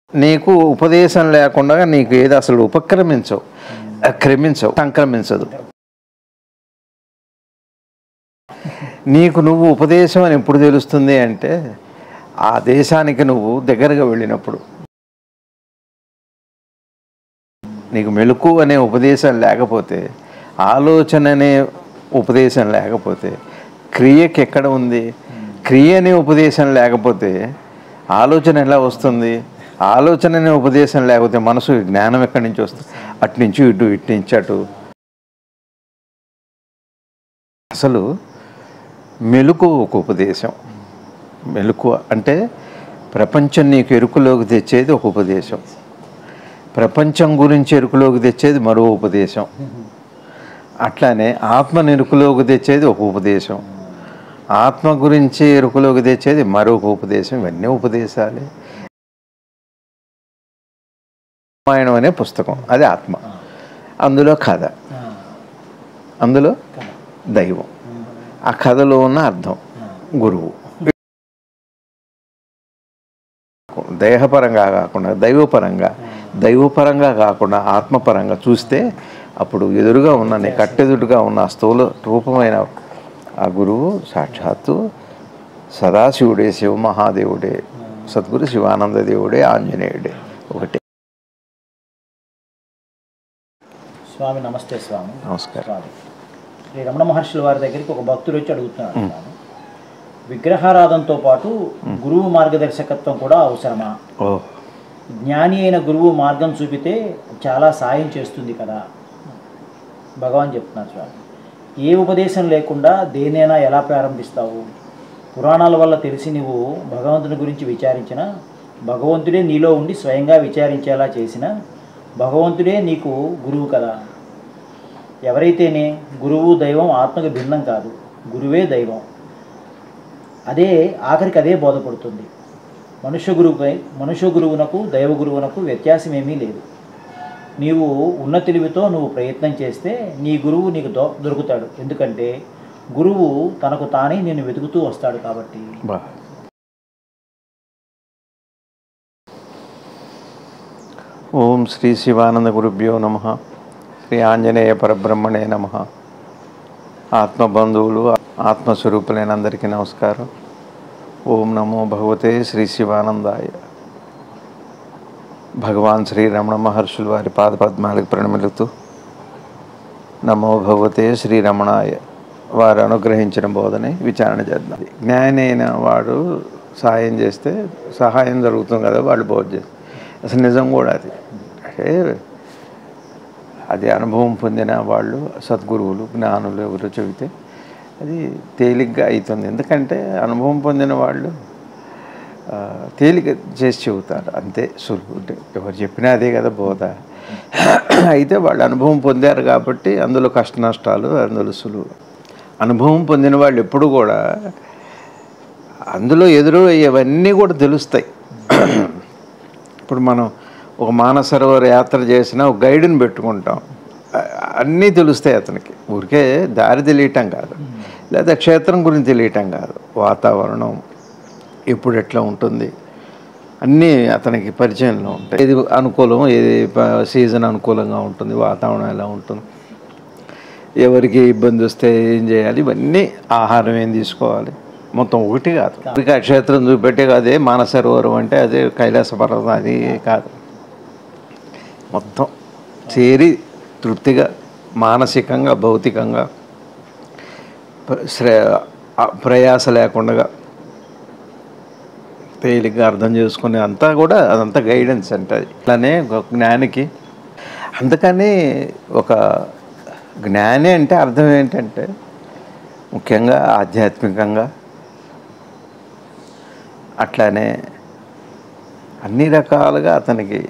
నీకు ఉపదేశం లేకుండా నీకు ఏది అసలు ఉపక్రమించవు, సంక్రమించదు. నీకు నువ్వు ఉపదేశం అని ఎప్పుడు తెలుస్తుంది అంటే ఆ దేశానికి నువ్వు దగ్గరగా వెళ్ళినప్పుడు. నీకు మెలకు అనే ఉపదేశం లేకపోతే, ఆలోచన అనే ఉపదేశం లేకపోతే, క్రియకి ఎక్కడ ఉంది? క్రియ అనే ఉపదేశం లేకపోతే ఆలోచన ఎలా వస్తుంది? ఆలోచన అనే ఉపదేశం లేకపోతే మనసు జ్ఞానం ఎక్కడి నుంచి వస్తుంది? అటు నుంచి ఇటు, ఇటు నుంచి అటు. అసలు మెలకువ ఒక ఉపదేశం. మెలకువ అంటే ప్రపంచం నీకు ఎరుకులోకి తెచ్చేది ఒక ఉపదేశం, ప్రపంచం గురించి ఎరుకులోకి తెచ్చేది మరో ఉపదేశం, అట్లానే ఆత్మను ఎరుకులోకి తెచ్చేది ఒక ఉపదేశం, ఆత్మ గురించి ఎరుకులోకి తెచ్చేది మరొక ఉపదేశం. ఇవన్నీ ఉపదేశాలే. రామాయణం అనే పుస్తకం, అది ఆత్మ, అందులో కథ, అందులో దైవం, ఆ కథలో ఉన్న అర్థం గురువు. దేహపరంగా కాకుండా దైవపరంగా కాకుండా ఆత్మపరంగా చూస్తే అప్పుడు ఎదురుగా ఉన్న నీ కట్టెదురుగా ఉన్న స్థూల రూపమైన ఆ గురువు సాక్షాత్తు సదాశివుడే, శివ మహాదేవుడే, సద్గురు శివానంద దేవుడే, ఆంజనేయుడే ఒకటే. స్వామి నమస్తే. స్వామి నమస్కారం. శ్రీ రమణ మహర్షుల వారి దగ్గరికి ఒక భక్తుడు వచ్చి అడుగుతున్నాడు, స్వామి, విగ్రహారాధనతో పాటు గురువు మార్గదర్శకత్వం కూడా అవసరమా? జ్ఞాని అయిన గురువు మార్గం చూపితే చాలా సాయం చేస్తుంది కదా. భగవాన్ చెప్తున్నారు, స్వామి, ఏ ఉపదేశం లేకుండా దేనైనా ఎలా ప్రారంభిస్తావు? పురాణాల వల్ల తెలిసి నువ్వు భగవంతుని గురించి విచారించిన భగవంతుడే నీలో ఉండి స్వయంగా విచారించేలా చేసిన భగవంతుడే నీకు గురువు కదా. ఎవరైతేనే గురువు దైవం ఆత్మకు భిన్నం కాదు, గురువే దైవం. అదే ఆఖరికి అదే బోధపడుతుంది. మనుష్య గురువునకు దైవ గురువునకు వ్యత్యాసం ఏమీ లేదు. నీవు ఉన్న తెలివితో నువ్వు ప్రయత్నం చేస్తే నీ గురువు నీకు దొరుకుతాడు. ఎందుకంటే గురువు తనకు తానే నేను వెతుకుతూ వస్తాడు కాబట్టి. ఓం శ్రీ శివానంద గురుభ్యో నమః. శ్రీ ఆంజనేయ పరబ్రహ్మణే నమః. ఆత్మబంధువులు, ఆత్మస్వరూపులైన అందరికీ నమస్కారం. ఓం నమో భగవతే శ్రీ శివానందాయ. భగవాన్ శ్రీ రమణ మహర్షుల వారి పాదపద్మాలకు ప్రణమిలుతూ నమో భగవతే శ్రీ రమణాయ. వారు అనుగ్రహించిన బోధనే విచారణ చేద్దాం. జ్ఞాని అయిన వాడు సహాయం చేస్తే సహాయం జరుగుతుంది కదా, వాళ్ళు బోధ చేస్తారు. అసలు నిజం కూడా అది. అంటే అది అనుభవం పొందిన వాళ్ళు, సద్గురువులు, జ్ఞానులు ఎవరు చెబితే అది తేలిగ్గా అవుతుంది. ఎందుకంటే అనుభవం పొందిన వాళ్ళు తేలిక చేసి చెబుతారు, అంతే సులువు. ఎవరు చెప్పినా అదే కదా బోధ. అయితే వాళ్ళు అనుభవం పొందారు కాబట్టి అందులో కష్ట నష్టాలు, అందులో సులువు. అనుభవం పొందిన వాళ్ళు ఎప్పుడు కూడా అందులో ఎదురయ్యేవన్నీ కూడా తెలుస్తాయి. ఇప్పుడు మనం ఒక మానసరోవర యాత్ర చేసినా ఒక గైడ్ని పెట్టుకుంటాం, అన్నీ తెలుస్తాయి అతనికి. ఊరికే దారి తెలియటం కాదు, లేదా క్షేత్రం గురించి తెలియటం కాదు, వాతావరణం ఎప్పుడు ఎట్లా ఉంటుంది అన్నీ అతనికి పరిచయంలో ఉంటాయి. ఏది అనుకూలం, ఏది సీజన్ అనుకూలంగా ఉంటుంది, వాతావరణం ఎలా ఉంటుంది, ఎవరికి ఇబ్బంది వస్తే ఏం చేయాలి, ఇవన్నీ ఆహారం ఏం తీసుకోవాలి, మొత్తం ఒకటి కాదు. ఇక క్షేత్రం చూపెట్టే అదే మానసరోవరం అంటే అదే కైలాస పర్వతం అది కాదు. మొత్తం చేరి తృప్తిగా మానసికంగా భౌతికంగా ప్రయాస లేకుండా తేలిగ్గా అర్థం చేసుకునే అంతా కూడా అదంతా గైడెన్స్ అంటే. అలానే ఒక జ్ఞానికి, అందుకని ఒక జ్ఞాని అంటే అర్థం ఏంటంటే ముఖ్యంగా ఆధ్యాత్మికంగా, అట్లానే అన్ని రకాలుగా అతనికి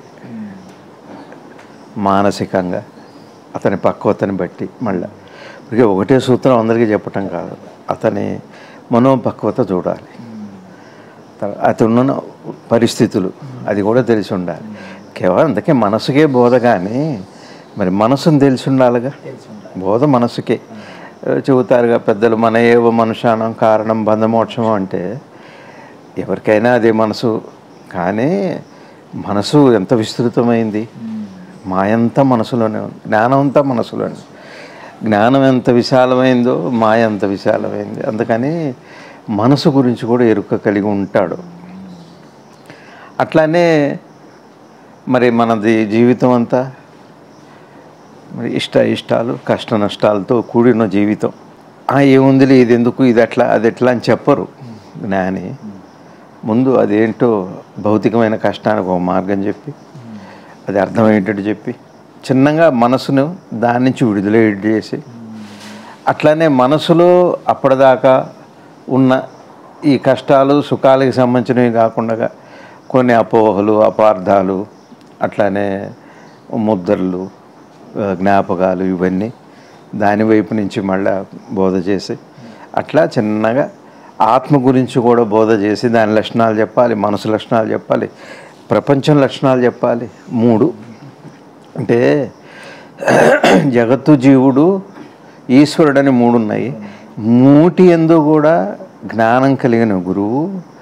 మానసికంగా అతని పక్వతని బట్టి, మళ్ళీ ఇక ఒకటే సూత్రం అందరికీ చెప్పటం కాదు, అతని మనోపక్వత చూడాలి, అతను ఉన్న పరిస్థితులు అది కూడా తెలిసి ఉండాలి. కేవలం అందుకే మనసుకే బోధ, కానీ మరి మనసును తెలిసి ఉండాలిగా. బోధ మనసుకే. చెబుతారుగా పెద్దలు, మన ఏవ మనుషానం కారణం బంధమోక్షం అంటే ఎవరికైనా అదే మనసు. కానీ మనసు ఎంత విస్తృతమైంది, మాయంతా మనసులోనే ఉంది, జ్ఞానం అంతా మనసులోనే. జ్ఞానం ఎంత విశాలమైందో మాయ అంత విశాలమైంది. అందుకని మనసు గురించి కూడా ఎరుక కలిగి ఉంటాడు. అట్లానే మరి మనది జీవితం అంతా మరి ఇష్టాలు కష్ట నష్టాలతో కూడిన జీవితం. ఏముందిలే, ఇది ఎందుకు, ఇది అట్లా, అది ఎట్లా అని చెప్పరు జ్ఞాని. ముందు అదేంటో భౌతికమైన కష్టానికి ఒక మార్గం చెప్పి, అది అర్థమయ్యేటట్టు చెప్పి, చిన్నగా మనసును దాని నుంచి విడుదల చేసి, అట్లానే మనసులో అప్పటిదాకా ఉన్న ఈ కష్టాలు సుఖాలకి సంబంధించినవి కాకుండా కొన్ని అపోహలు, అపార్థాలు, అట్లానే ముద్రలు, జ్ఞాపకాలు, ఇవన్నీ దాని వైపు నుంచి మళ్ళా బోధ చేసి, అట్లా చిన్నగా ఆత్మ గురించి కూడా బోధ చేసి దాని లక్షణాలు చెప్పాలి, మనసు లక్షణాలు చెప్పాలి, ప్రపంచం లక్షణాలు చెప్పాలి. 3 అంటే జగత్తు, జీవుడు, ఈశ్వరుడని 3 ఉన్నాయి. 3 యందు కూడా జ్ఞానం కలిగిన గురువు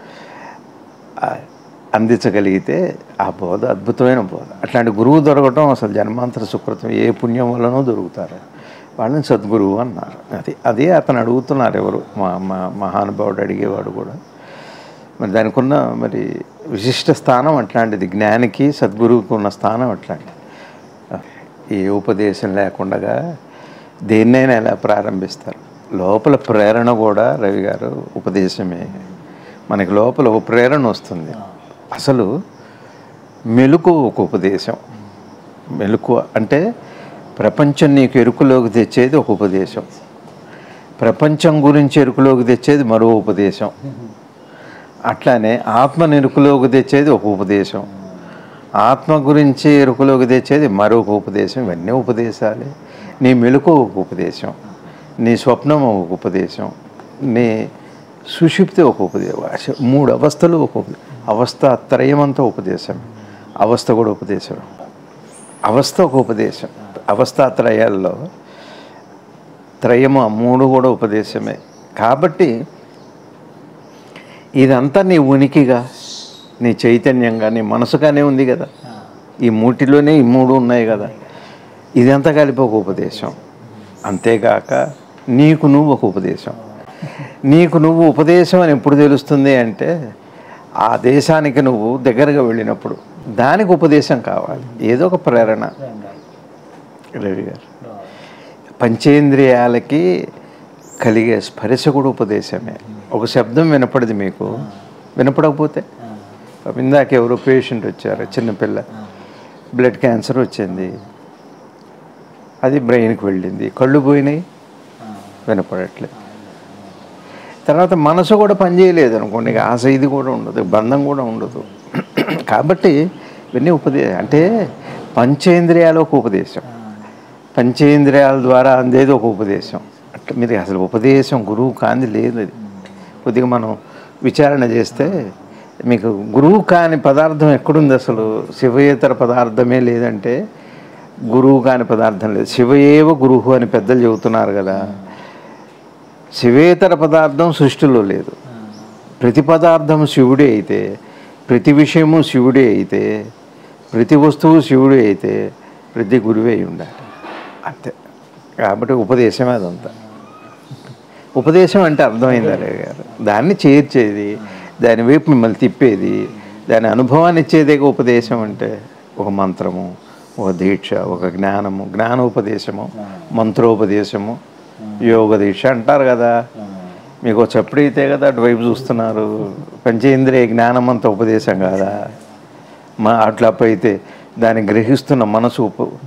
అందించగలిగితే ఆ బోధ అద్భుతమైన బోధ. అట్లాంటి గురువు దొరకటం అసలు జన్మాంతర సుకృతం. ఏ పుణ్యం వల్లనో దొరుకుతారు, వాళ్ళని సద్గురువు అన్నారు. అదే అతను అడుగుతున్నారు ఎవరు, మహానుభావుడు అడిగేవాడు కూడా. మరి దానికి ఉన్న మరి విశిష్ట స్థానం అట్లాంటిది. జ్ఞానికి సద్గురువుకి ఉన్న స్థానం అట్లాంటిది. ఏ ఉపదేశం లేకుండా దేన్నైనా ఎలా ప్రారంభిస్తారు? లోపల ప్రేరణ కూడా రవి గారు ఉపదేశమే. మనకి లోపల ఒక ప్రేరణ వస్తుంది. అసలు మెలకువ ఒక ఉపదేశం. మెలకువ అంటే ప్రపంచం నీకు ఎరుకులోకి తెచ్చేది ఒక ఉపదేశం, ప్రపంచం గురించి ఎరుకులోకి తెచ్చేది మరో ఉపదేశం, అట్లానే ఆత్మని ఎరుకులోకి తెచ్చేది ఒక ఉపదేశం, ఆత్మ గురించి ఎరుకులోకి తెచ్చేది మరొక ఉపదేశం. ఇవన్నీ ఉపదేశాలే. నీ మెలకువ ఒక ఉపదేశం, నీ స్వప్నం ఒక ఉపదేశం, నీ సుషుప్తి ఒక ఉపదేశం. 3 అవస్థలు ఒక అవస్థ. త్రయమంతా ఉపదేశం. అవస్థ కూడా ఉపదేశం. అవస్థ ఒక ఉపదేశం. అవస్థాత్రయాల్లో త్రయము 3 కూడా ఉపదేశమే. కాబట్టి ఇదంతా నీ ఉనికిగా, నీ చైతన్యంగా, నీ మనసుగానే ఉంది కదా. ఈ 3లోనే ఈ 3 ఉన్నాయి కదా. ఇదంతా కలిపి ఒక ఉపదేశం. అంతేగాక నీకు నువ్వు ఒక ఉపదేశం. నీకు నువ్వు ఉపదేశం అని ఎప్పుడు తెలుస్తుంది అంటే, ఆ దేశానికి నువ్వు దగ్గరగా వెళ్ళినప్పుడు దానికి ఉపదేశం కావాలి. ఏదో ఒక ప్రేరణ. రవి గారు పంచేంద్రియాలకి కలిగే స్పర్శ కూడా ఉపదేశమే. ఒక శబ్దం వినపడదు మీకు, వినపడకపోతే ఇందాక ఎవరో పేషెంట్ వచ్చారు, చిన్నపిల్ల, బ్లడ్ క్యాన్సర్ వచ్చింది, అది బ్రెయిన్కి వెళ్ళింది, కళ్ళు పోయినాయి, వినపడట్లేదు. తర్వాత మనసు కూడా పనిచేయలేదు అనుకోండి, ఆశ ఇది కూడా ఉండదు, బంధం కూడా ఉండదు. కాబట్టి ఇవన్నీ అంటే పంచేంద్రియాలు ఒక ఉపదేశం, పంచేంద్రియాల ద్వారా అందేది ఒక ఉపదేశం. అట్లా మీరు అసలు ఉపదేశం గురువు కాంది లేదు. అది కొద్దిగా మనం విచారణ చేస్తే మీకు గురువు కాని పదార్థం ఎక్కడుంది? అసలు శివయేతర పదార్థమే లేదంటే గురువు కాని పదార్థం లేదు. శివయేవ గురువు అని పెద్దలు చెబుతున్నారు కదా. శివేతర పదార్థం సృష్టిలో లేదు. ప్రతి పదార్థం శివుడే అయితే, ప్రతి విషయము శివుడే అయితే, ప్రతి వస్తువు శివుడే అయితే ప్రతి గురువే ఉండాలి. అంతే. కాబట్టి ఉపదేశమే అదంతా. ఉపదేశం అంటే అర్థమైందా రవి గారు? దాన్ని చేర్చేది, దాని వైపు మిమ్మల్ని తిప్పేది, దాని అనుభవాన్ని ఇచ్చేదే ఉపదేశం. అంటే ఒక మంత్రము, ఒక దీక్ష, ఒక జ్ఞానము, జ్ఞానోపదేశము, మంత్రోపదేశము, యోగ దీక్ష అంటారు కదా. మీకు చప్పుడైతే కదా అటువైపు చూస్తున్నారు. పంచేంద్రియ జ్ఞానం అంత ఉపదేశం కాదా? అట్లా అయితే దాన్ని గ్రహిస్తున్న మనసు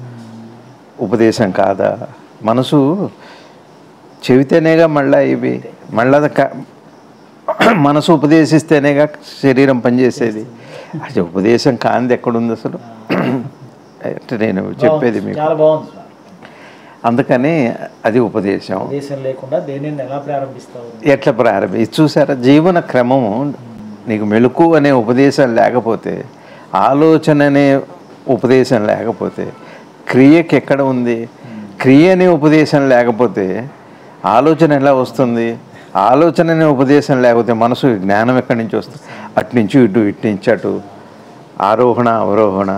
ఉపదేశం కాదా? మనసు చెబితేనేగా మళ్ళీ ఇవి, మళ్ళా మనసు ఉపదేశిస్తేనేగా శరీరం పనిచేసేది. అది ఉపదేశం కాంది ఎక్కడుంది అసలు? అంటే నేను చెప్పేది మీకు. అందుకని అది ఉపదేశం. ఎట్లా ప్రారంభి చూసారా? జీవన క్రమము. నీకు మెలకు అనే ఉపదేశం లేకపోతే, ఆలోచన అనే ఉపదేశం లేకపోతే, క్రియకి ఎక్కడ ఉంది? క్రియ అనే ఉపదేశం లేకపోతే ఆలోచన ఎలా వస్తుంది? ఆలోచన అనే ఉపదేశం లేకపోతే మనసు జ్ఞానం ఎక్కడి నుంచి వస్తుంది? అటు నుంచి ఇటు, ఇటు నుంచి అటు. ఆరోహణ అవరోహణ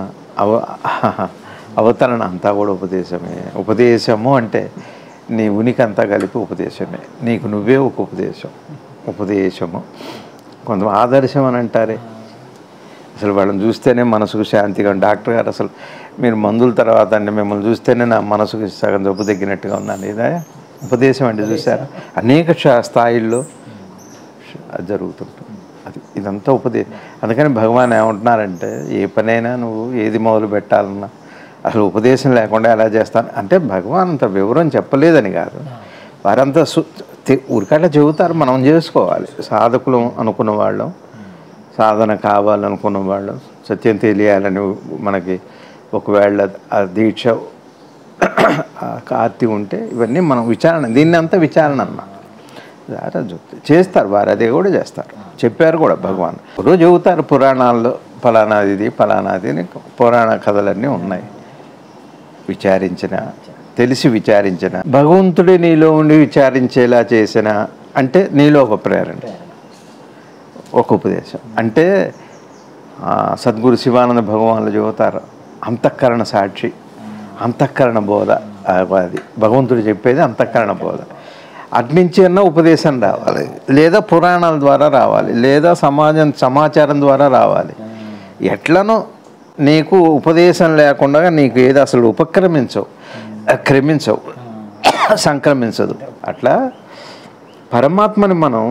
అవతరణ అంతా కూడా ఉపదేశమే. ఉపదేశము అంటే నీ ఉనికి అంతా కలిపి ఉపదేశమే. నీకు నువ్వే ఒక ఉపదేశము. కొంత ఆదర్శం అని అంటారే, అసలు వాళ్ళని చూస్తేనే మనసుకు శాంతిగా. డాక్టర్ గారు అసలు మీరు మందుల తర్వాత అంటే మిమ్మల్ని చూస్తేనే నా మనసుకు సగం జబ్బు తగ్గినట్టుగా ఉందండి. ఇదా ఉపదేశం అంటే చూసారా, అనేక స్థాయిల్లో అది జరుగుతుంటుంది. ఇదంతా ఉపదేశం. అందుకని భగవాన్ ఏమంటున్నారంటే, ఏ పనైనా నువ్వు ఏది మొదలు పెట్టాలన్నా అసలు ఉపదేశం లేకుండా ఎలా చేస్తాను అంటే, భగవాన్ అంత వివరం చెప్పలేదని కాదు, వారంతా ఊరికట్లా చెబుతారు, మనం చేసుకోవాలి. సాధకులు అనుకున్న వాళ్ళం, సాధన కావాలనుకున్న వాళ్ళం, సత్యం తెలియాలని మనకి ఒకవేళ ఆ దీక్ష కార్తి ఉంటే ఇవన్నీ మనం విచారణ, దీన్ని అంతా విచారణ అన్నమాట. చేస్తారు వారు, అదే కూడా చేస్తారు, చెప్పారు కూడా భగవాన్. రోజు చెబుతారు పురాణాల్లో ఫలానాది ఫలానాది పురాణ కథలన్నీ ఉన్నాయి. విచారించిన, తెలిసి విచారించిన, భగవంతుడి నీలో ఉండి విచారించేలా చేసిన అంటే నీలో ఒక ప్రేరణ, ఒక ఉపదేశం. అంటే సద్గురు శివానంద భగవాన్లు చెబుతారు, అంతఃకరణ సాక్షి, అంతఃకరణ బోధ. అది భగవంతుడు చెప్పేది అంతఃకరణ బోధ. అట్నుంచి అన్న ఉపదేశం రావాలి, లేదా పురాణాల ద్వారా రావాలి, లేదా సమాచారం ద్వారా రావాలి. ఎట్లనో నీకు ఉపదేశం లేకుండా నీకు ఏది అసలు క్రమించవు, సంక్రమించదు. అట్లా పరమాత్మని మనం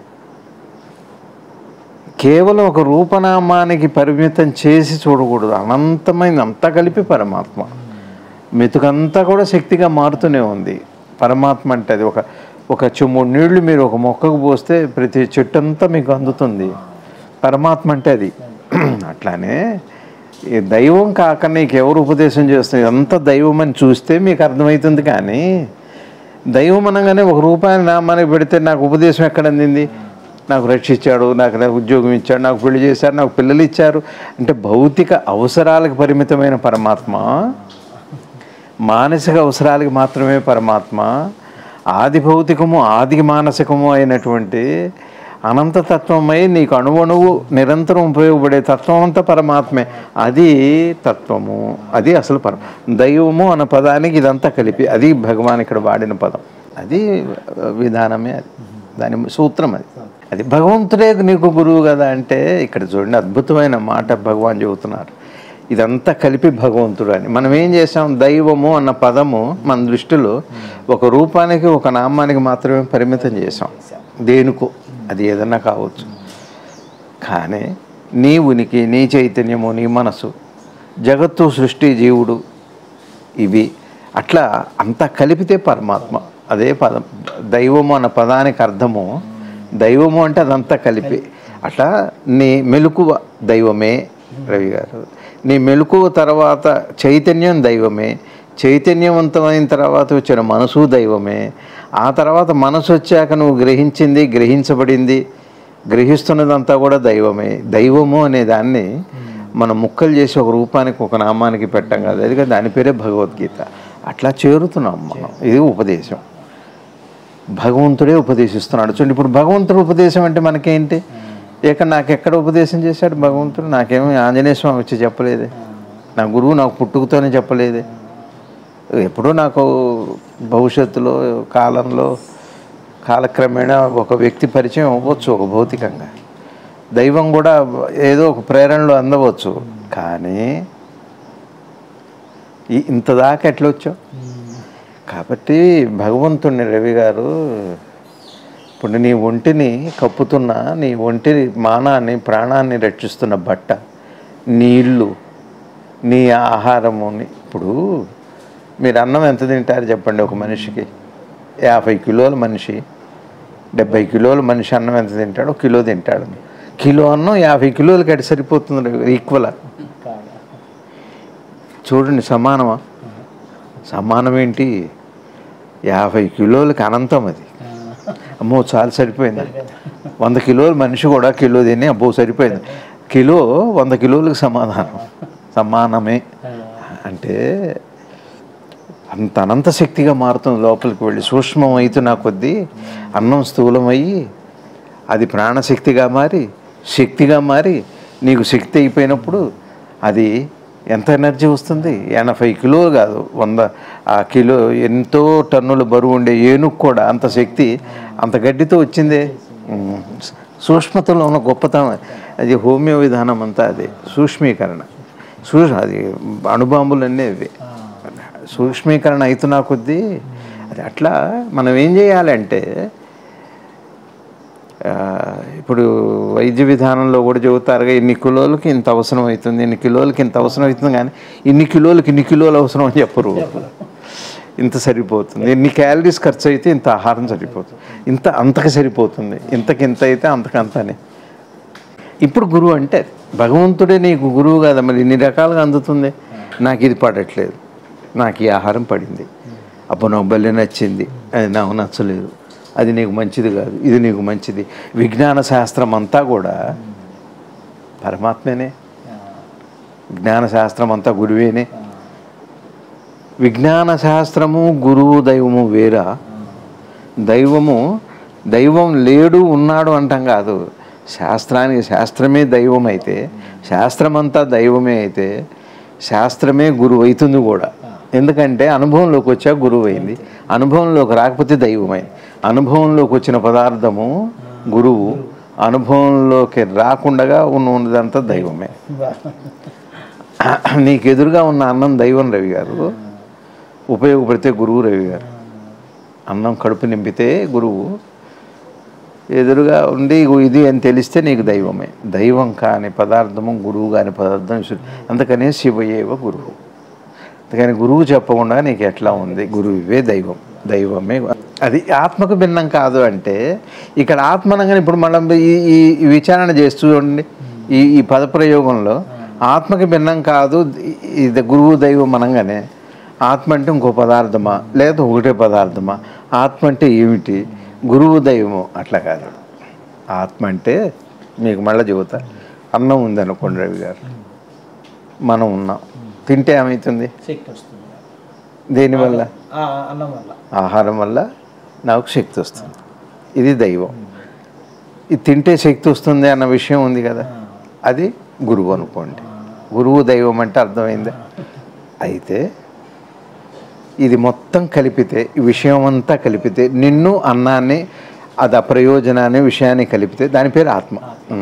కేవలం ఒక రూపనామానికి పరిమితం చేసి చూడకూడదు. అనంతమైన అంతా కలిపి పరమాత్మ. మెతుకంతా కూడా శక్తిగా మారుతూనే ఉంది. పరమాత్మ అంటే అది ఒక చెమ్ము నీళ్లు మీరు ఒక మొక్కకు పోస్తే ప్రతి చెట్టు అంతా మీకు అందుతుంది. పరమాత్మ అంటే అది. అట్లానే ఈ దైవం కాక నీకు ఎవరు ఉపదేశం చేస్తుంది, అంత దైవం అని చూస్తే మీకు అర్థమవుతుంది. కానీ దైవం అనగానే ఒక రూపాయి నామానికి పెడితే నాకు ఉపదేశం ఎక్కడ అందింది, నాకు రక్షించాడు, నాకు ఉద్యోగం ఇచ్చాడు, నాకు పెళ్లి చేశారు, నాకు పిల్లలు ఇచ్చారు అంటే భౌతిక అవసరాలకు పరిమితమైన పరమాత్మ, మానసిక అవసరాలకి మాత్రమే పరమాత్మ, ఆది భౌతికము ఆది మానసికము అయినటువంటి అనంతతత్వమై నీకు అణువణువు నిరంతరం ఉపయోగపడే తత్వం అంతా పరమాత్మే. అది తత్వము, అది అసలు దైవము అన్న పదానికి ఇదంతా కలిపి, అది భగవాన్ ఇక్కడ వాడిన పదం, అది విధానమే, అది దాని సూత్రం. అది భగవంతుడే నీకు గురువు కదా అంటే, ఇక్కడ చూడండి అద్భుతమైన మాట భగవాన్ చెబుతున్నారు. ఇదంతా కలిపి భగవంతుడు అని. మనం ఏం చేసాం, దైవము అన్న పదము మన దృష్టిలో ఒక రూపానికి ఒక నామానికి మాత్రమే పరిమితం చేసాం. దేనికో, అది ఏదన్నా కావచ్చు. కానీ నీ ఉనికి, నీ చైతన్యము, నీ మనసు, జగత్తు, సృష్టి, జీవుడు, ఇవి అట్లా అంతా కలిపితే పరమాత్మ. అదే పదం దైవము అన్న పదానికి అర్థము. దైవము అంటే అదంతా కలిపి. అట్లా నీ మెలకువ దైవమే రవి గారు. నీ మెలకువ తర్వాత చైతన్యం దైవమే, చైతన్యవంతమైన తర్వాత వచ్చిన మనసు దైవమే, ఆ తర్వాత మనసు వచ్చాక నువ్వు గ్రహించింది, గ్రహించబడింది, గ్రహిస్తున్నదంతా కూడా దైవమే. దైవము అనే దాన్ని మనం ముక్కలు చేసి ఒక రూపానికి ఒక నామానికి పెట్టాం కదా, అది దాని పేరే భగవద్గీత. అట్లా చేరుతున్నాం మనం. ఇది ఉపదేశం, భగవంతుడే ఉపదేశిస్తున్నాడు. చూడండి, ఇప్పుడు భగవంతుడు ఉపదేశం అంటే మనకేంటి, నాకు ఎక్కడ ఉపదేశం చేశాడు భగవంతుడు? నాకేమో ఆంజనేయ స్వామి వచ్చి చెప్పలేదే, నా గురువు నాకు పుట్టుకతోనే చెప్పలేదే. ఎప్పుడో నాకు భవిష్యత్తులో కాలక్రమేణా ఒక వ్యక్తి పరిచయం అవ్వచ్చు, ఒక భౌతికంగా దైవం కూడా ఏదో ఒక ప్రేరణలో అందవచ్చు. కానీ ఇంత దాకా ఎట్లా వచ్చావు? కాబట్టి భగవంతుడిని రవి గారు, ఇప్పుడు నీ ఒంటిని కప్పుతున్న, నీ ఒంటి మానాన్ని, ప్రాణాన్ని రక్షిస్తున్న బట్ట, నీళ్ళు, నీ ఆహారముని. ఇప్పుడు మీరు అన్నం ఎంత తింటారు చెప్పండి ఒక మనిషికి? 50 కిలోల మనిషి, 70 కిలోల మనిషి అన్నం ఎంత తింటాడు? 1 కిలో తింటాడు. కిలో అన్నం 50 కిలోలకి అటు సరిపోతుంది, ఈక్వల్. చూడండి, సమానమా? సమానం ఏంటి? 50 కిలోలకి అనంతం. అది అమ్మో చాలా సరిపోయింది. 100 కిలోల మనిషి కూడా కిలో తిని అబ్బో సరిపోయింది. కిలో 100 కిలోలకు సమానమే. అంటే అంత అనంత శక్తిగా మారుతుంది. లోపలికి వెళ్ళి సూక్ష్మం అవుతున్న కొద్దీ అన్నం స్థూలమయ్యి అది ప్రాణశక్తిగా మారి, శక్తిగా మారి, నీకు శక్తి అయిపోయినప్పుడు అది ఎంత ఎనర్జీ వస్తుంది? 80 కిలోలు కాదు, 100 ఆ కిలో ఎంతో టన్నుల బరువు ఉండే ఏనుగు కూడా అంత శక్తి అంత గడ్డితో వచ్చిందే. సూక్ష్మతలో ఉన్న గొప్పతనం అది. హోమియో విధానం అంతా అది సూక్ష్మీకరణ. అది అణుబాంబులన్నీ అవి సూక్ష్మీకరణ అవుతున్నా కొద్దీ అది అట్లా. మనం ఏం చేయాలంటే ఇప్పుడు వైద్య విధానంలో కూడా చెబుతారుగా, ఇన్ని కిలోలకి ఇంత అవసరం అవుతుంది, ఇన్ని కిలోలకి ఇంత అవసరం అవుతుంది, కానీ ఇన్ని కిలోలకి ఇన్ని కిలోలు అవసరం అని చెప్పరు. ఇంత సరిపోతుంది, ఇన్ని క్యాలరీస్ ఖర్చు అయితే ఇంత ఆహారం సరిపోతుంది, ఇంత అంతకు సరిపోతుంది, ఇంతకింత అయితే అంతకంతనే. ఇప్పుడు గురువు అంటే భగవంతుడే నీకు గురువు కదా, మరి ఇన్ని రకాలుగా అందుతుంది. నాకు ఇది పడట్లేదు, నాకు ఈ ఆహారం పడింది, అప్పుడు నాకు బల్లె నచ్చింది, అది నాకు నచ్చలేదు, అది నీకు మంచిది కాదు, ఇది నీకు మంచిది. విజ్ఞాన శాస్త్రం అంతా కూడా పరమాత్మనే, జ్ఞాన శాస్త్రం అంతా గురువేనే. విజ్ఞాన శాస్త్రము గురువు దైవము వేరా. దైవం లేడు ఉన్నాడు అంటాం కాదు. శాస్త్రానికి శాస్త్రమే దైవం అయితే, శాస్త్రమంతా దైవమే అయితే, శాస్త్రమే గురువు అవుతుంది కూడా. ఎందుకంటే అనుభవంలోకి వచ్చా గురువు అయింది, అనుభవంలోకి రాకపోతే దైవమైంది. అనుభవంలోకి వచ్చిన పదార్థము గురువు, అనుభవంలోకి రాకుండా ఉన్నదంతా దైవమే. నీకు ఎదురుగా ఉన్న అన్నం దైవం రవి గారు, ఉపయోగపడితే గురువు రవి గారు. అన్నం కడుపు నింపితే గురువు, ఎదురుగా ఉండి ఇది అని తెలిస్తే నీకు దైవమే. దైవం కాని పదార్థము గురువు కాని పదార్థం. అందుకనే శివయేవ గురువు. అందుకని గురువు చెప్పకుండా నీకు ఎట్లా ఉంది? గురువువే దైవం, దైవమే. అది ఆత్మకు భిన్నం కాదు అంటే ఇక్కడ ఆత్మనంగానే ఇప్పుడు మనం ఈ విచారణ చేస్తూ చూడండి, ఈ పదప్రయోగంలో ఆత్మకి భిన్నం కాదు ఇది గురువు దైవం అనగానే, ఆత్మ అంటే ఇంకో పదార్థమా లేదా ఒకటే పదార్థమా? ఆత్మ అంటే ఏమిటి? గురువు దైవము అట్లా కాదు. ఆత్మ అంటే మీకు మళ్ళీ చెబుతా, అన్నం ఉందనుకోండి రవి గారు, మనం ఉన్నాం, తింటే ఏమవుతుంది? శక్తి వస్తుంది. దేనివల్ల? అన్నం వల్ల, ఆహారం వల్ల నాకు శక్తి వస్తుంది. ఇది దైవం. ఇది తింటే శక్తి వస్తుంది అన్న విషయం ఉంది కదా, అది గురువు అనుకోండి. గురువు దైవం అంటే అర్థమైందా? అయితే ఇది మొత్తం కలిపితే, ఈ విషయం అంతా కలిపితే, నిన్ను అన్నాన్ని అది అప్రయోజనాన్ని విషయాన్ని కలిపితే దాని పేరు ఆత్మ.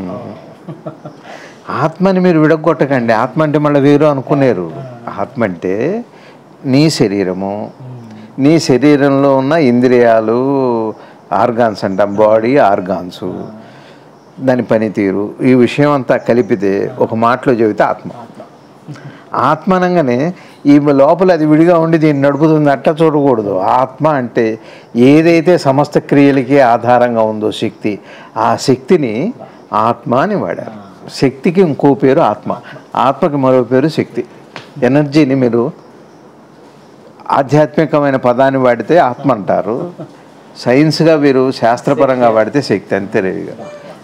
ఆత్మని మీరు విడగొట్టకండి. ఆత్మ అంటే మళ్ళీ వేరు అనుకునేరు. ఆత్మ అంటే నీ శరీరము, నీ శరీరంలో ఉన్న ఇంద్రియాలు, ఆర్గాన్స్ అంటాం, బాడీ ఆర్గాన్స్, దాని పనితీరు, ఈ విషయం అంతా కలిపితే ఒక మాటలో చెబితే ఆత్మ. ఆత్మ అనగానే ఈ లోపల అది విడిగా ఉండి దీన్ని నడుపుతుంది అట్లా చూడకూడదు. ఆత్మ అంటే ఏదైతే సమస్త క్రియలకి ఆధారంగా ఉందో శక్తి, ఆ శక్తిని ఆత్మ అని వాడారు. శక్తికి ఇంకో పేరు ఆత్మ, ఆత్మకి మరో పేరు శక్తి. ఎనర్జీని మీరు ఆధ్యాత్మికమైన పదాన్ని వాడితే ఆత్మ అంటారు, సైన్స్గా మీరు శాస్త్రపరంగా వాడితే శక్తి. అంతే రవి గారు.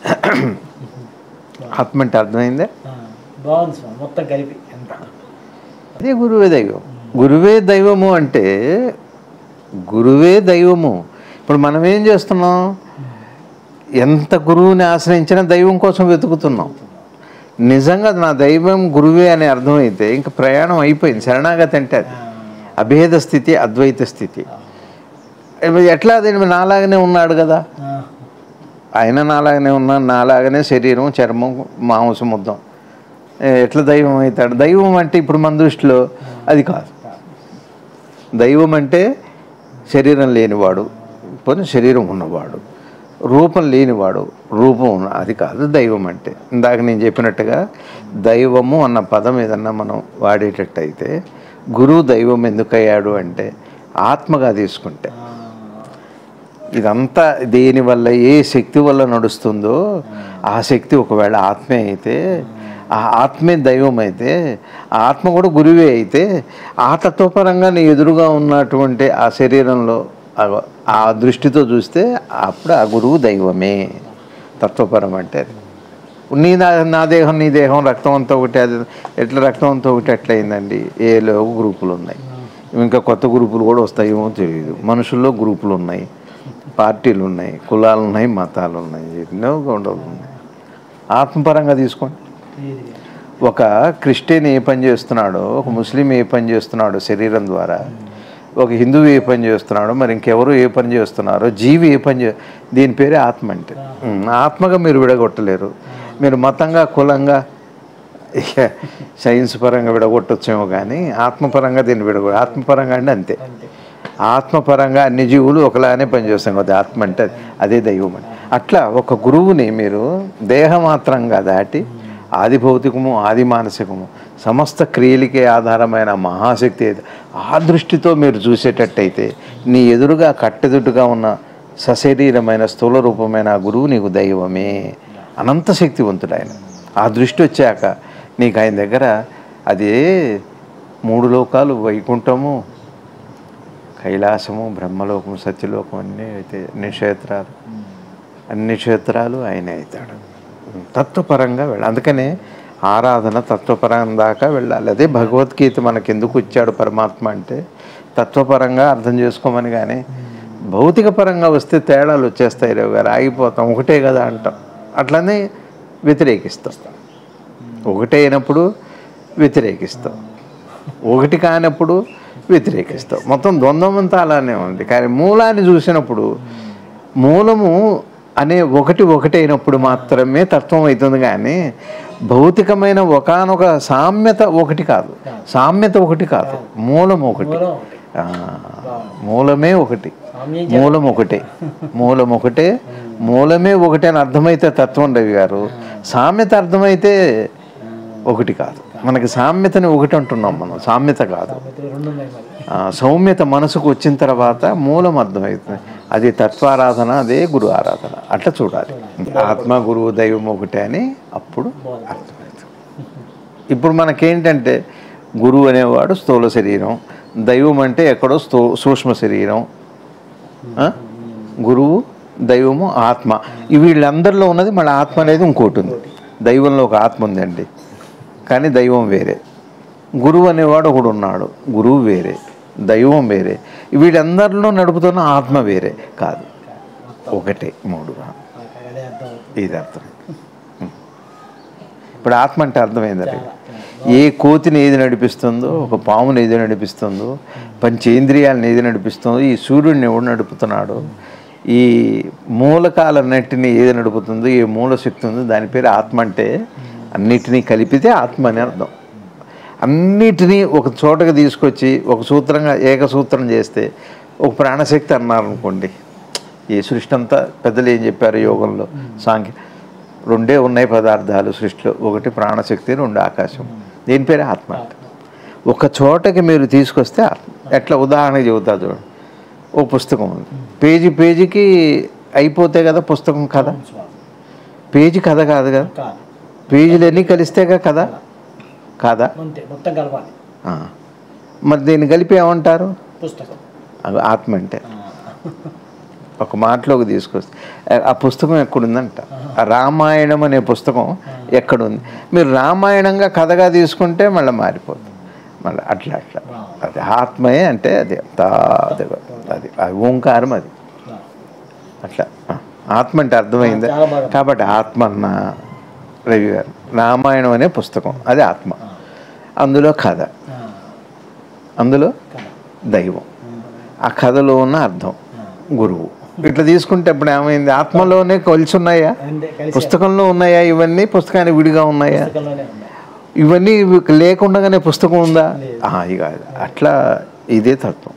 ఆత్మ అంటే అర్థమైందే? మొత్తం కలిపి అదే గురువే దైవం. గురువే దైవము అంటే గురువే దైవము. ఇప్పుడు మనం ఏం చేస్తున్నాం? ఎంత గురువుని ఆశ్రయించినా దైవం కోసం వెతుకుతున్నాం. నిజంగా నా దైవం గురువే అని అర్థమైతే ఇంక ప్రయాణం అయిపోయింది. శరణాగతి అంటే అది అభేద స్థితి, అద్వైత స్థితి. ఎట్లా? అది నాలాగనే ఉన్నాడు కదా, ఆయన నాలాగనే ఉన్నాడు, నాలాగనే శరీరం, చర్మం, మాంసం ముద్దం. ఎట్లా దైవం అవుతాడు? దైవం అంటే ఇప్పుడు మన దృష్టిలో అది కాదు. దైవం అంటే శరీరం లేనివాడు, పోనీ శరీరం ఉన్నవాడు, రూపం లేనివాడు, రూపం ఉన్న, అది కాదు దైవం అంటే. ఇందాక నేను చెప్పినట్టుగా దైవము అన్న పదం ఏదన్నా మనం వాడేటట్టయితే, గురువు దైవం ఎందుకయ్యాడు అంటే ఆత్మగా తీసుకుంటే, ఇదంతా దేనివల్ల, ఏ శక్తి వల్ల నడుస్తుందో ఆ శక్తి ఒకవేళ ఆత్మే అయితే, ఆ ఆత్మే దైవం అయితే, ఆ ఆత్మ కూడా గురువే అయితే, ఆ తత్వపరంగా నీ ఎదురుగా ఉన్నటువంటి ఆ శరీరంలో ఆ దృష్టితో చూస్తే అప్పుడు ఆ గురువు దైవమే. తత్వపరం అంటే నా దేహం నీ దేహం, రక్తం అంతా ఒకటి. అది ఎట్లా రక్తం అంతా ఒకటి ఎట్లయిందండి? ఏలో గ్రూపులు ఉన్నాయి, ఇంకా కొత్త గ్రూపులు కూడా వస్తాయేమో తెలియదు. మనుషుల్లో గ్రూపులు ఉన్నాయి, పార్టీలు ఉన్నాయి, కులాలు ఉన్నాయి, మతాలు ఉన్నాయి, ఎన్నో గొడవలు ఉన్నాయి. ఆత్మపరంగా తీసుకోండి. ఒక క్రిస్టియన్ ఏ పని చేస్తున్నాడో, ఒక ముస్లిం ఏ పని చేస్తున్నాడో శరీరం ద్వారా, ఒక హిందువు ఏ పని చేస్తున్నాడో, మరి ఇంకెవరు ఏ పని చేస్తున్నారో, జీవి ఏ పని దీని పేరే ఆత్మ అంటే. ఆత్మగా మీరు విడగొట్టలేరు. మీరు మతంగా, కులంగా, సైన్స్ పరంగా విడగొట్టొచ్చేమో కానీ ఆత్మపరంగా దీన్ని ఆత్మపరంగా అంటే అంతే. ఆత్మపరంగా అన్ని జీవులు ఒకలానే పనిచేస్తాం కదా. ఆత్మ అంటే అదే దైవం అని. అట్లా ఒక గురువుని మీరు దేహమాత్రంగా దాటి ఆది భౌతికము, ఆది మానసికము, సమస్త క్రియలకే ఆధారమైన మహాశక్తి ఆ దృష్టితో మీరు చూసేటట్టయితే నీ ఎదురుగా కట్టెదుట్టుగా ఉన్న సశరీరమైన స్థూల రూపమైన ఆ గురువు నీకు దైవమే. అనంత శక్తివంతుడు ఆయన. ఆ దృష్టి వచ్చాక నీకు ఆయన దగ్గర అదే 3 లోకాలు, వైకుంఠము, కైలాసము, బ్రహ్మలోకము, సత్యలోకం అన్నీ అయితే అన్ని క్షేత్రాలు ఆయనే అవుతాడు. తత్వపరంగా వెళ్ళాలి. అందుకనే ఆరాధన తత్వపరంగా దాకా వెళ్ళాలి. అదే భగవద్గీత మనకెందుకు ఇచ్చాడు పరమాత్మ అంటే తత్వపరంగా అర్థం చేసుకోమని. కానీ భౌతిక పరంగా వస్తే తేడాలు వచ్చేస్తాయి. రేవు గారు ఆగిపోతాం, ఒకటే కదా అంటాం. అట్లనే వ్యతిరేకిస్తాం. ఒకటే అయినప్పుడు వ్యతిరేకిస్తాం, ఒకటి కానప్పుడు వ్యతిరేకిస్తాం. మొత్తం ద్వంద్వం అంతా అలానే ఉంది. కానీ మూలాన్ని చూసినప్పుడు మూలము అనే ఒకటి అయినప్పుడు మాత్రమే తత్వం అవుతుంది. కానీ భౌతికమైన ఒకానొక సామ్యత ఒకటి కాదు. సామ్యత ఒకటి కాదు, మూలం ఒకటి. మూలమే ఒకటి, మూలం ఒకటే, మూలం ఒకటే, మూలమే ఒకటే అని అర్థమైతే తత్వం రవి గారు. సామ్యత అర్థమైతే ఒకటి కాదు. మనకి సామ్యతని ఒకటి అంటున్నాం మనం, సామ్యత కాదు. సౌమ్యత మనసుకు వచ్చిన తర్వాత మూలం అర్థమవుతుంది. అది తత్వారాధన, అదే గురు ఆరాధన. అట్లా చూడాలి. ఆత్మ, గురువు, దైవం ఒకటే అని అప్పుడు అర్థమవుతుంది. ఇప్పుడు మనకేంటంటే గురువు అనేవాడు స్థూల శరీరం, దైవం అంటే ఎక్కడో సూక్ష్మ శరీరం, గురువు, దైవము, ఆత్మ. వీళ్ళందరిలో ఉన్నది మళ్ళీ ఆత్మ అనేది ఇంకోటి ఉంది. దైవంలో ఒక ఆత్మ ఉందండి, కానీ దైవం వేరే. గురువు అనేవాడు ఒకడు ఉన్నాడు, గురువు వేరే, దైవం వేరే. వీళ్ళందరిలో నడుపుతున్న ఆత్మ వేరే కాదు, ఒకటే. 3 ఇది అర్థం. ఇప్పుడు ఆత్మ అంటే అర్థమైందండి. ఏ కోతిని ఏది నడిపిస్తుందో, ఒక పాముని ఏది నడిపిస్తుందో, పంచేంద్రియాలను ఏది నడిపిస్తుందో, ఈ సూర్యుడిని ఎవడు నడుపుతున్నాడో, ఈ మూలకాలన్నింటినీ ఏది నడుపుతుందో, ఏ మూలశక్తి ఉందో, దాని పేరు ఆత్మ. అంటే అన్నిటినీ కలిపితే ఆత్మ అని అర్థం. అన్నిటినీ ఒక చోటకి తీసుకొచ్చి ఒక సూత్రంగా ఏకసూత్రం చేస్తే ఒక ప్రాణశక్తి అన్నారనుకోండి. ఈ సృష్టి అంతా పెద్దలు ఏం చెప్పారు యోగంలో, సాంఖ్య 2 ఉన్నాయి పదార్థాలు సృష్టిలో, ఒకటి ప్రాణశక్తి, 2 ఆకాశం. దీని పేరే ఆత్మ. ఒక చోటకి మీరు తీసుకొస్తే ఆత్మ. ఎట్లా ఉదాహరణకి చెబుతా చూడండి. ఓ పుస్తకం ఉంది, పేజీకి అయిపోతే కదా పుస్తకం కథ. పేజీ కథ కాదు కదా, పేజీలన్నీ కలిస్తేగా కదా కాదా? మరి దీన్ని కలిపి ఏమంటారు? పుస్తకం. ఆత్మ అంటే ఒక మాటలోకి తీసుకొస్తే ఆ పుస్తకం ఎక్కడుందంట. రామాయణం అనే పుస్తకం ఎక్కడుంది? మీరు రామాయణంగా కథగా తీసుకుంటే మళ్ళీ మారిపోతుంది. మళ్ళీ అట్లా అది ఆత్మయే అంటే అది అది ఓంకారం. అది అట్లా ఆత్మ అంటే అర్థమైంది. కాబట్టి ఆత్మ అన్న రవి గారు రామాయణం అనే పుస్తకం అది ఆత్మ. అందులో కథ, అందులో దైవం, ఆ కథలో ఉన్న అర్థం గురువు. ఇట్లా తీసుకుంటే ఇప్పుడు ఏమైంది? ఆత్మలోనే కలిసి ఉన్నాయా? పుస్తకంలో ఉన్నాయా? ఇవన్నీ పుస్తకానికి విడిగా ఉన్నాయా? ఇవన్నీ లేకుండానే పుస్తకం ఉందా? ఇక అట్లా ఇదే తత్వం.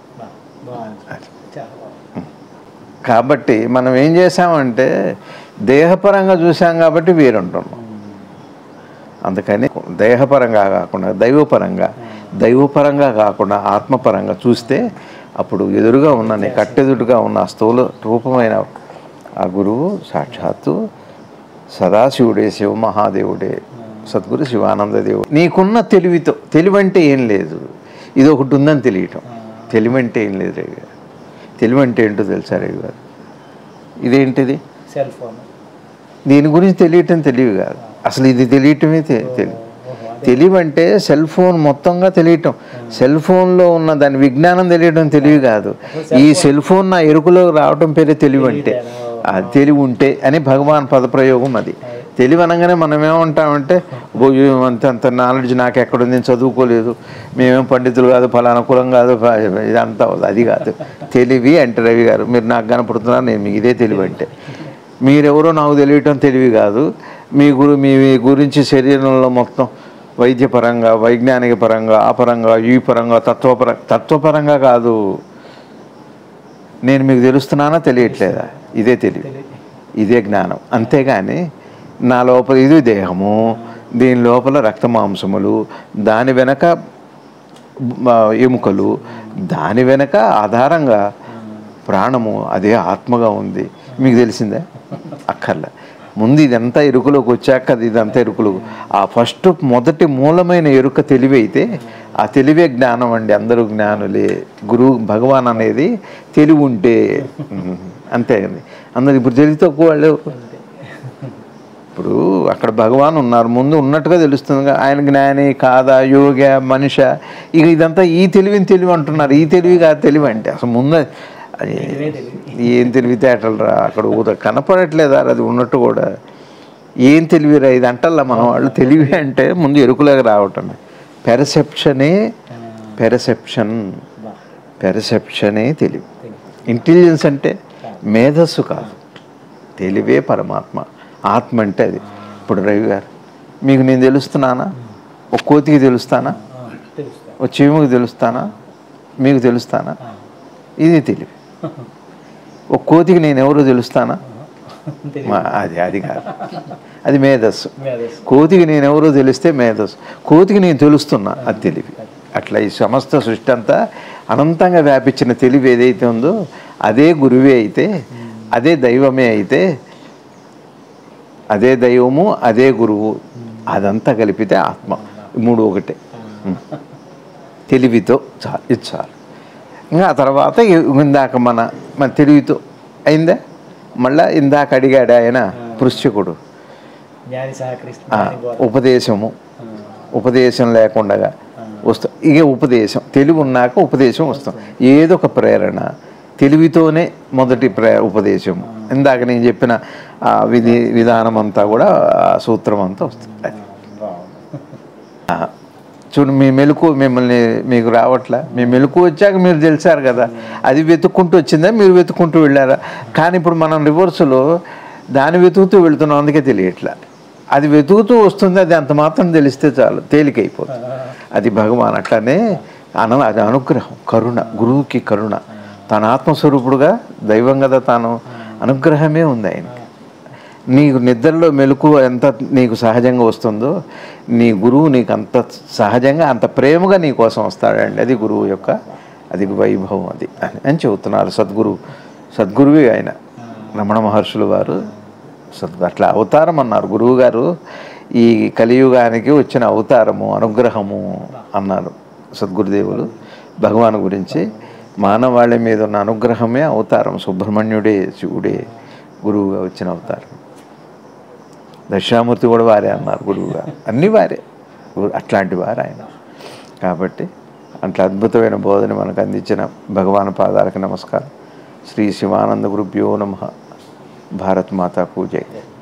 కాబట్టి మనం ఏం చేసామంటే దేహపరంగా చూసాం కాబట్టి వేరుంటున్నాం. అందుకని దేహపరంగా కాకుండా దైవపరంగా కాకుండా ఆత్మపరంగా చూస్తే అప్పుడు ఎదురుగా ఉన్న కట్టెదురుగా ఉన్న స్థూల రూపమైన ఆ గురువు సాక్షాత్తు సదాశివుడే, శివ మహాదేవుడే, సద్గురు శివానందదేవుడు. నీకున్న తెలివితో, తెలివంటే ఏం లేదు, ఇది ఒకటి ఉందని తెలియటం. తెలివంటే ఏం లేదు రవి గారు. తెలివంటే ఏంటో తెలుసా రవి గారు? ఇదేంటిది? Cell phone. దీని గురించి తెలియటం తెలివి కాదు, అసలు ఇది తెలియటమే తెలివంటే సెల్ ఫోన్ మొత్తంగా తెలియటం. సెల్ ఫోన్లో ఉన్న దాని విజ్ఞానం తెలియటం తెలివి కాదు. ఈ సెల్ ఫోన్ నా ఎరుకులో రావటం పేరే తెలివి. అంటే తెలివి ఉంటే అని భగవాన్ పదప్రయోగం. అది తెలివి అనగానే మనం ఏమంటామంటే అంత నాలెడ్జ్ నాకు ఎక్కడుంది, నేను చదువుకోలేదు, మేమేం పండితులు కాదు, ఫలానా కులం కాదు, ఇదంతా అది కాదు. తెలివి అంటే రవి గారు మీరు నాకు కనపడుతున్నారు, నేను మీకు ఇదే తెలివి అంటే. మీరెవరో నాకు తెలియటం తెలివి కాదు. మీ గురించి శరీరంలో మొత్తం వైద్యపరంగా, వైజ్ఞానిక పరంగా, ఆ పరంగా, ఈ పరంగా, తత్వపరంగా కాదు. నేను మీకు తెలుస్తున్నానా తెలియట్లేదా? ఇదే తెలివి, ఇదే జ్ఞానం. అంతేగాని నా లోపల ఇది దేహము, దీని లోపల రక్త మాంసములు, దాని వెనక ఎముకలు, దాని వెనక ఆధారంగా ప్రాణము, అదే ఆత్మగా ఉంది. మీకు తెలిసిందే? అక్కర్లే. ముందు ఇదంతా ఎరుకలోకి వచ్చాక ఇదంతా ఎరుకలు. ఆ ఫస్ట్ మొదటి మూలమైన ఎరుక తెలివి అయితే ఆ తెలివే జ్ఞానం అండి. అందరూ జ్ఞానులే. గురువు భగవాన్ అనేది తెలివి ఉంటే అంతే అండి. అందరు ఇప్పుడు తెలివి తక్కువ వాళ్ళు. ఇప్పుడు అక్కడ భగవాన్ ఉన్నారు, ముందు ఉన్నట్టుగా తెలుస్తుంది. ఆయన జ్ఞాని కాదా, యోగ, మనిష, ఇక ఇదంతా ఈ తెలివి అంటున్నారు. ఈ తెలివి కాదు తెలివి అంటే. అసలు ముందు ఏం తెలివితేటలు రా, అక్కడ కనపడట్లేదా అది ఉన్నట్టు కూడా. ఏం తెలివిరా ఇది అంటల్లా మన వాళ్ళు. తెలివి అంటే ముందు ఎరుకులాగా రావటం. పెర్సెప్షనే తెలివి. ఇంటెలిజెన్స్ అంటే మేధస్సు కాదు, తెలివే పరమాత్మ. ఆత్మ అంటే అది. ఇప్పుడు రవి గారు మీకు నేను తెలుస్తున్నానా? ఒక కోతికి తెలుస్తానా? ఒక చీమకి తెలుస్తానా? మీకు తెలుస్తానా? ఇది తెలివి. ఒక కోతికి నేను ఎవరో తెలుస్తానా? అది కాదు, అది మేధస్సు. కోతికి నేను ఎవరో తెలిస్తే మేధస్సు. కోతికి నేను తెలుస్తున్నా, అది తెలివి. అట్లా ఈ సమస్త సృష్టి అంతా అనంతంగా వ్యాపించిన తెలివి ఏదైతే ఉందో అదే గురువే అయితే, అదే దైవమే అయితే, అదే దైవము, అదే గురువు, అదంతా కలిపితే ఆత్మ. మూడు ఒకటే. తెలివితో చాలు, ఇది చాలు. ఇంకా ఆ తర్వాత ఇందాక మన తెలివితో అయిందా? మళ్ళా ఇందాక అడిగాడు ఆయన పృశ్చికుడు, ఉపదేశం లేకుండా వస్తాం. ఇక ఉపదేశం, తెలివి ఉన్నాక ఉపదేశం వస్తాం. ఏదో ఒక ప్రేరణ, తెలివితోనే మొదటి ఉపదేశం. ఇందాక నేను చెప్పిన విధానం అంతా కూడా సూత్రం అంతా వస్తుంది. చూడు, మీ మెలకు మీకు రావట్లే. మీ మెలకు వచ్చాక మీరు తెలిసారు కదా, అది వెతుక్కుంటూ వచ్చిందా, మీరు వెతుక్కుంటూ వెళ్ళారా? కానీ ఇప్పుడు మనం రివర్స్లో దాన్ని వెతుకుతూ వెళుతున్నాం, అందుకే తెలియట్లే. అది వెతుకుతూ వస్తుంది, అది అంత మాత్రం తెలిస్తే చాలు, తేలికైపోతుంది. అది భగవాన్. అట్లానే అది అనుగ్రహం, కరుణ. గురువుకి కరుణ. తన ఆత్మస్వరూపుడుగా దైవం కదా తాను, అనుగ్రహమే ఉంది ఆయన. నీకు నిద్రలో మెలకు ఎంత నీకు సహజంగా వస్తుందో, నీ గురువు నీకు అంత సహజంగా, అంత ప్రేమగా నీ కోసం వస్తాడండి. అది గురువు యొక్క అది వైభవం. అది అని చెబుతున్నారు. సద్గురువే ఆయన. రమణ మహర్షులు వారు అట్లా అవతారం అన్నారు. గురువు గారు ఈ కలియుగానికి వచ్చిన అవతారము, అనుగ్రహము అన్నారు సద్గురుదేవులు భగవాన్ గురించి. మానవాళి మీద ఉన్న అనుగ్రహమే అవతారం. సుబ్రహ్మణ్యుడే, శివుడే గురువుగా వచ్చిన అవతారం. దక్షిణామూర్తి కూడా వారే అన్నారు గురువుగా. అన్నీ వారే, అట్లాంటి వారు ఆయన. కాబట్టి అట్లా అద్భుతమైన బోధన మనకు అందించిన భగవాన్ పాదాలకు నమస్కారం. శ్రీ శివానంద గురుభ్యో నమః. భారత్ మాతాకు జై.